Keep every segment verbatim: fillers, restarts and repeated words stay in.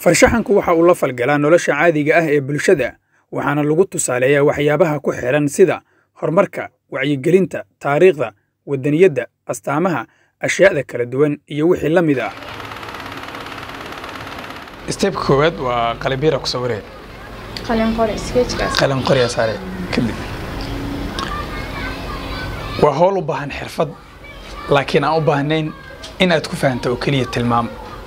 farshaxanku waxa uu la falgalaa nolosha caadiga ah ee bulshada waxaana lagu tusaaleeyaa waxyaabaha ku xiran sida horumarka, wacyigelinta, taariikhda, wadaniyadda, astaamaha, ashyaada kala duwan iyo wixii la mid ah. Step koowaad waa qalabira ku sawirey. qalin qori sketchkaas. qalin qori saare kadib. waa hawl u baahan xirfad laakiin aan u baahnayn inaad ku fahanto oo kaliya tilmaam.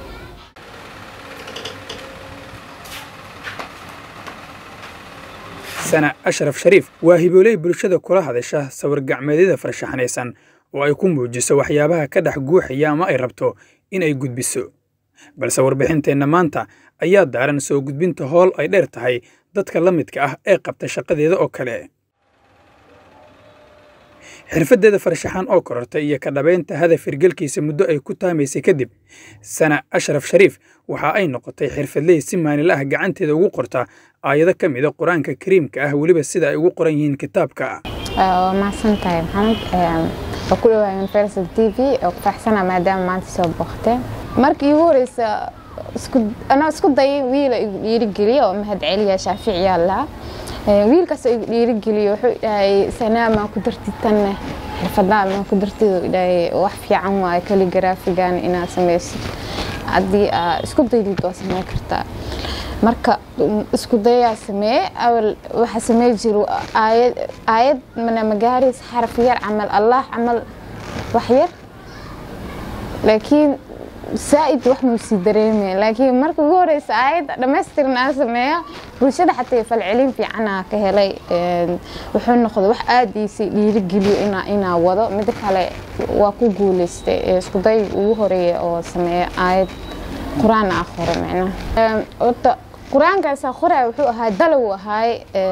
Sana Ashraf Sharif waa hibooley bulshada kula hadasha sawir gacmeedyada farshaxanaysan oo ay ku muujiso waxyaabaha ka dhex guuxaya ama ay rabto in ay gudbiso. balse warbixinteena maanta ayaa daaran soo gudbinta hool ay dheer tahay dadka la midka ah ee qabta shaqadeeda oo kale. xirfadeeda farshaxan oo korortay iyo ka dhabeynta hadaf hirgelkiisa muddo ay ku taamaysay kadib, Sana Ashraf Sharif waxa ay noqotay xirfadley si maalinle ah gacanteeda ugu qorta aayado ka mid ah Quraanka Kariimka ah waliba sida ay ugu qoran yihiin kitaabka. waa mahadsantahay Maxamed. waa ku dhawahay Universal T V oo ku faaxsana maadaama maanta soo booqtay. markii ugu horeysa isku ana isku dayay wiil igu dhiirigeliyo oo mahad celiya Shaafici Allah. wiilkaas igu dhiirigeliyo wuxuu dhahay Sana ku dartitan xirfadda ma ku dartido dhahay wax fiican waa calligraphy-gan inaad sameysid hadii isku daydo waa sameyn kartaa. marka isku dayaa samee awal waxa sameey jiro aayad aayad mana magaaris xaraf yar amal Allah amal wax yar laakiin سائد واحد مسيدريمي لكن مركو غوري سائد دمستر ناس ميا bulshada xatay falcelin fiican ah ka helay wuxuu noqday wax aad ii dhiirigeliyo ina ina wado mid kale waa ku guuleystay isku day ugu horeeyay oo sameeyay aayad quraan akhro macna oo quraankaas akhro wuxuu ahaa dalab ahaa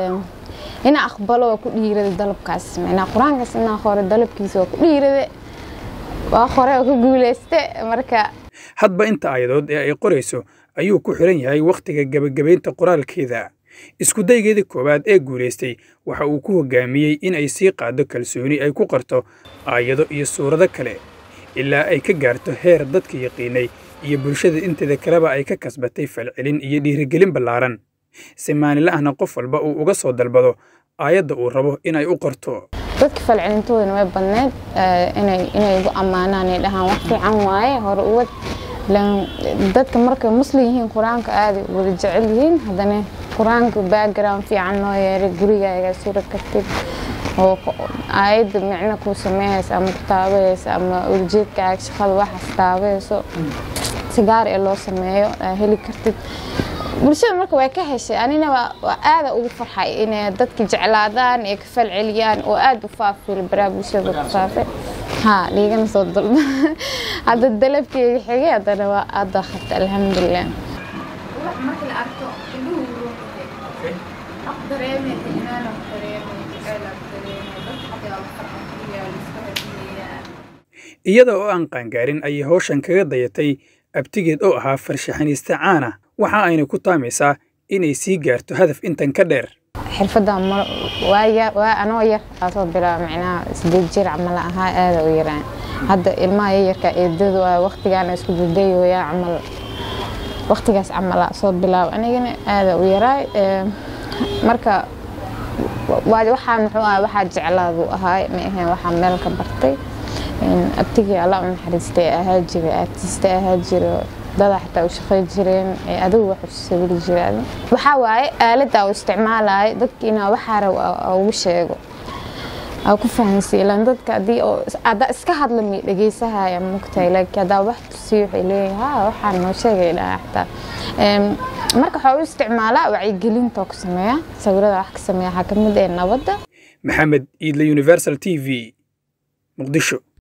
ina aqbalo ku dhiirada dalabkaas macna quraankaas ina akhro dalabkiisa ku dhiirada waa akhro ku guuleystay marka hadba inta aayadood ee ay qorayso ayuu ku xiran yahay waqtiga gabagabeynta qoraalkeeda. isku daygeedii koowaad ee guuleystay waxa uu ku hogaamiyay in ay sii qaado kalsooni ay ku qorto aayado iyo suurado kale ilaa ay ka gaarto heer dadka yaqiinay iyo bulshada inteeda kaleba ay ka kasbatay falcelin iyo dhiirigelin ballaaran. si maalinle ahna qof walba uu uga soo dalbado aayadda uu rabo in ay u qorto. dadka falcelintooda way badneed inay inay ugu amaanaan ay dhahaan wax fiican waaye hor u wad dadka marka muslim yihiin quraanka aad wada jecel yihiin hadana quraanka background fiican noo yeeray gurigaaga suurad kartid oo aayad macna ku sameeyay ama kitaabeysa ama ujeedkaaga shaqada wax astaabayso sigaar ee loo sameeyo heli kartid. bulshada marka way ka heshay anina waa aad ugu farxay in dadka jeclaadaan ee ka falceliyaan oo aad u faafil barnaamijyada ku faafay ha liigan soo dalba hada dalabkii xigay hadana waa aad khad alxamdulillah. wax marka la arko inuu ruuxay aqdareemay inaan aqdareemay ala aqdareemay dadka xataa farxiyay iska hadiyaan. iyada oo aan qaangaarin ay hawshan kaga dayatay abtigeed oo ahaa farshaxanista caan ah waxa ayna ku taamaysaa inay sii gaarto hadaf intan ka dheer. xirfadda waaya waa anoo yar asoo bilaa macnaa sidii jir amal ahaa aad u yaraan hadda ilmaha yarka eedadu waqtigan isku dayo yaa amal waqtigaas amal soo bilaa anigana aad u yaray marka waa waxaan wuxuu ahaa waxa jeclaadu ahaa ma ahayn waxaan meel ka bartay abtigii Allah u naxariistay ahaa jira artist ahaa jira dad xataa u shaqay jireen adigu wax u sawiri jireen waxa waaye aalada oo isticmaalay dadkiina waxa raw ugu sheego oo ku fahansiilan dadka adii oo ada iska hadlamay dhageysahay mugtay laakiin ada wax si wixii leeyahay waxaan noo sheegay xataa marka waxa uu isticmaalaa wacyigelinta ku sameeya sawirada wax ka sameeya kamid ee nabadda. Maxamed Iidle, Universal T V, Muqdisho.